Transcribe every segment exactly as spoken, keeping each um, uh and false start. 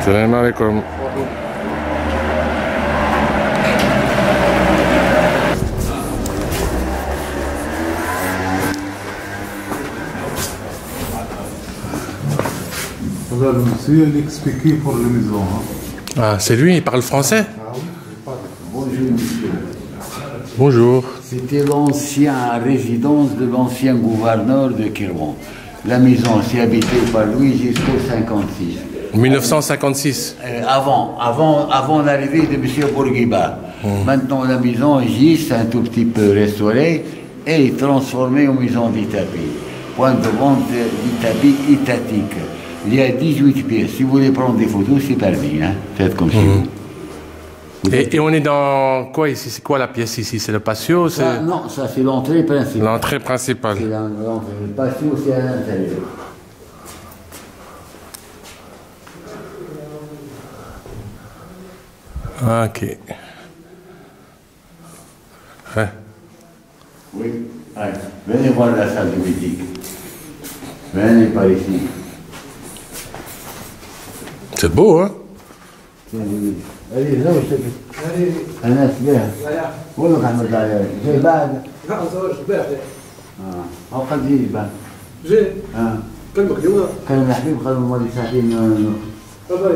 Salam alaikum. Monsieur, il expliquait pour la maison. Ah, c'est lui, il parle français? Bonjour monsieur. Bonjour. C'était l'ancienne résidence de l'ancien gouverneur de Kirwan. La maison s'est habitée par lui jusqu'au cinquante-six. mille neuf cent cinquante-six. Euh, avant, avant, avant l'arrivée de monsieur Bourguiba. Hum. Maintenant la maison est juste un tout petit peu restaurée et transformée en maison d'Itapi. Point de vente d'Itapi étatique. Il y a dix-huit pièces. Si vous voulez prendre des photos, c'est permis. Hein? Faites comme mmh. si vous. Et, et on est dans quoi ici? C'est quoi la pièce ici? C'est le patio? Ça, non, ça c'est l'entrée principale. L'entrée principale. C'est l'entrée. Le patio, c'est à l'intérieur. Ok. Ouais. Oui. Allez, venez voir la salle de musique. Venez par ici. C'est beau, hein? Allez, là, je te Allez. أنا سبيها. والله محمد العيال. جاي بعد. لا أصور شباب. آه. هو قد جي بعد. جاي. آه. كلمك اليوم. كلم الحبيب قالوا مالي ساعتين. تفضل.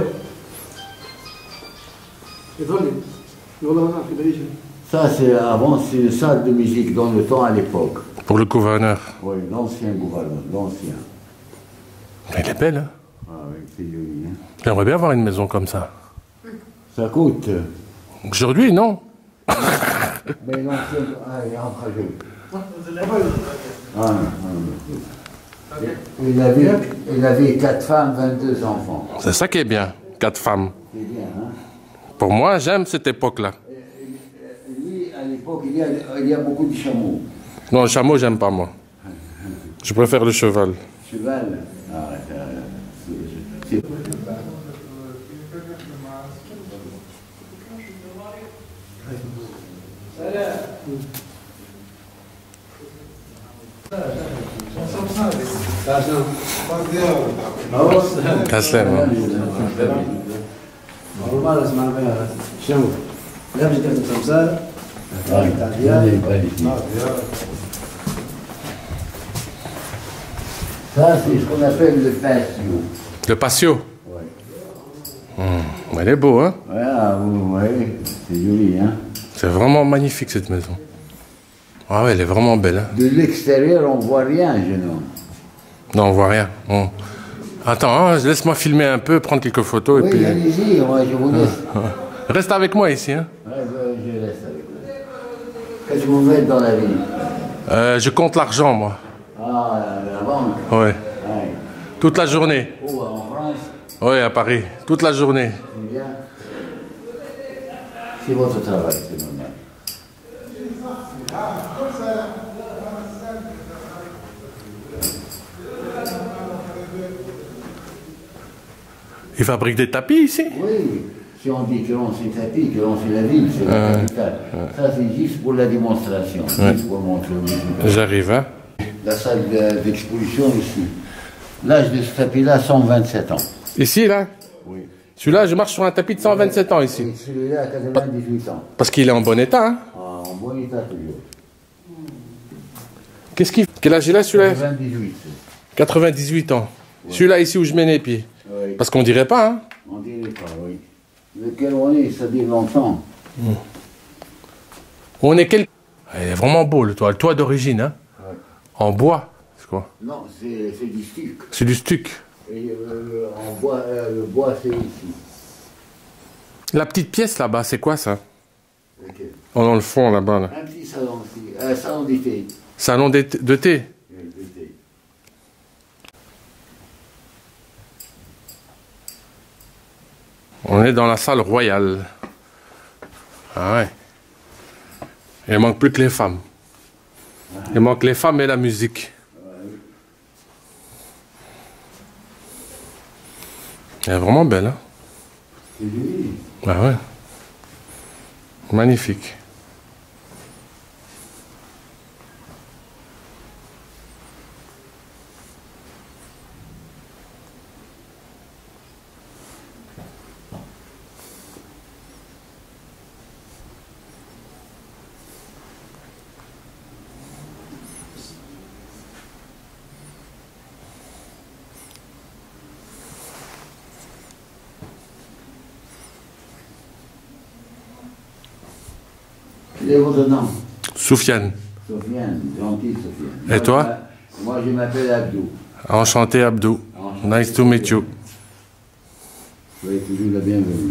يظهر والله ما نعرف كيف يجي. Ça, c'est avant, c'est une salle de musique dans le temps à l'époque. Pour le gouverneur. Oui, l'ancien gouverneur, l'ancien. Elle est belle, hein? Ah oui, c'est joli, hein? J'aimerais bien avoir une maison comme ça. Ça coûte. Aujourd'hui, non. Mais l'ancien... Ah, il rentre à jeu. Ah non, non, non. Il avait, il avait quatre femmes, vingt-deux enfants. C'est ça qui est bien, quatre femmes. C'est bien, hein? Pour moi, j'aime cette époque-là. Lui, à l'époque, il y a, il y a beaucoup de chameaux. Non, le chameau, j'aime pas, moi. Je préfère le cheval. Cheval? Ah, c'est... Kaslem. Ça, c'est ce qu'on appelle le patio. Le patio? Oui. Mmh. Elle est beau, hein? Ouais, ah, oui, c'est joli, hein? C'est vraiment magnifique, cette maison. Ah ouais, elle est vraiment belle, hein? De l'extérieur, on voit rien, jeune homme. Non, on voit rien. Bon. Attends, hein, laisse-moi filmer un peu, prendre quelques photos. Oui, et puis... allez-y, moi, je vous laisse. Reste avec moi ici, hein? Ouais, je reste avec vous. Qu'est-ce que vous faites dans la vie? Euh, je compte l'argent, moi. Ah, la banque? Ouais. Ouais. Toute la journée. Où, en France? Oui, à Paris. Toute la journée. C'est bien. C'est votre travail, c'est normal. Ils fabriquent des tapis ici? Oui, si on dit que l'on c'est tapis, que l'on c'est la ville, c'est la capitale. Ça, c'est juste pour la démonstration, Ouais. juste pour montrer aux gens. J'arrive, hein? La salle d'exposition ici. L'âge de ce tapis-là, cent vingt-sept ans. Ici, là? Oui. Celui-là, je marche sur un tapis de cent vingt-sept ans ici. Et celui-là, à quatre-vingt-dix-huit ans. Parce qu'il est en bon état, hein? Ah, en bon état toujours. Qu'est-ce qu'il... Quel âge il a, celui-là? quatre-vingt-dix-huit. quatre-vingt-dix-huit ans. Ouais. Celui-là, ici où je mets les pieds. Oui. Parce qu'on dirait pas, hein? On dirait pas, oui. Lequel on est, ça dit longtemps. Mmh. On est quel... Il est vraiment beau, le toit. Le toit d'origine, hein? Ouais. En bois, c'est quoi? Non, c'est du stuc. C'est du stuc. Et euh, en bois, euh, le bois, c'est ici. La petite pièce là-bas, c'est quoi ça? Okay. Oh, dans le fond là-bas. Là. Un petit salon ici, un salon d'été. Salon de thé? Oui, d'été. On est dans la salle royale. Ah ouais. Il manque plus que les femmes. Il manque les femmes et la musique. Elle est vraiment belle, hein? C'est joli. Ah ouais. Magnifique. Et votre nom? Soufiane. Sofiane, gentil Sofiane. Et Moi, toi? je Moi, je m'appelle Abdou. Enchanté, Abdou. Enchanté. Nice to meet you. Soyez toujours la bienvenue.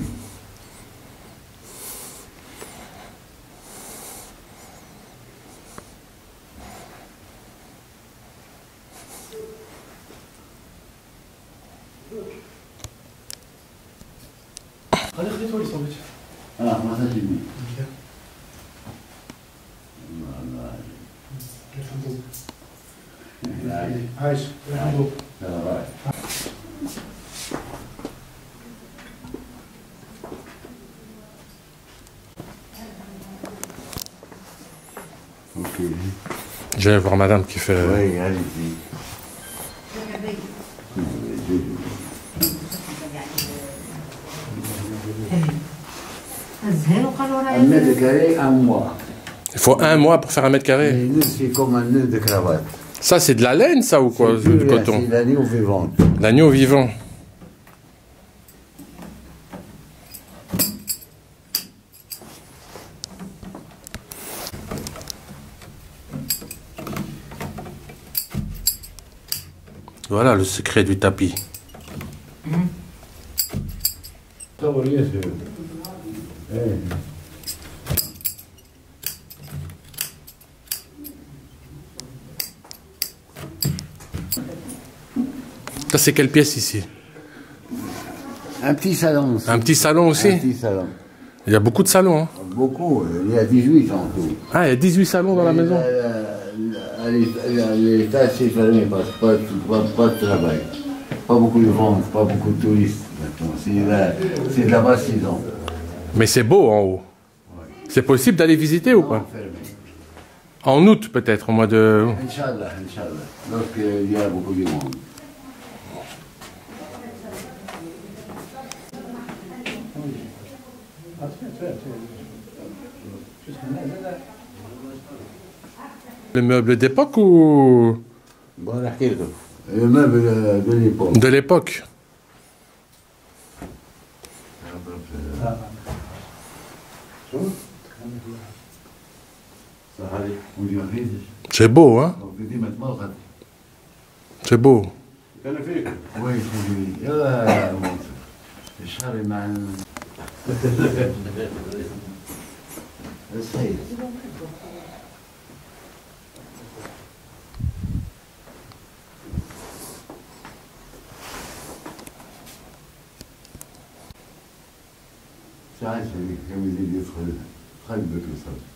هذا خليته لي صوبك. Ah, moi, ça, j'ai mis. عايش الحمد لله. Ça va. Ok. Je vais voir madame qui fait... Oui, allez-y. Un mètre carré, un mois. Il faut un mois pour faire un mètre carré. Les nœuds, c'est comme un nœud de cravate. Ça, c'est de la laine, ça, ou quoi? C'est plus Du rien, coton? C'est l'agneau vivant. L'agneau vivant. Voilà le secret du tapis. Ça va rien, c'est... Eh. Ça, c'est quelle pièce ici? Un petit salon aussi. Un petit salon aussi? Un petit salon. Il y a beaucoup de salons, hein? Beaucoup, il y a dix-huit en tout. Ah, il y a dix-huit salons dans la Mais maison? la- la- la- L'état c'est fermé parce que pas, pas, pas de travail. Pas beaucoup de ventes, pas beaucoup de touristes maintenant. C'est la- c'est de la basse saison. Mais c'est beau en haut. C'est possible d'aller visiter ou pas? Fermé. En août, peut-être, au mois de... Inch'Allah, Inch'Allah. Lorsqu'il y a beaucoup de monde. Les meubles d'époque ou Bon, نحكي لكم. Le meuble de l'époque. de l'époque? C'est beau, hein? C'est beau. Oui, c'est joli. يلا الشهر مع صحيح. شو عايز كم يزيد يدخل خلي بك الصوت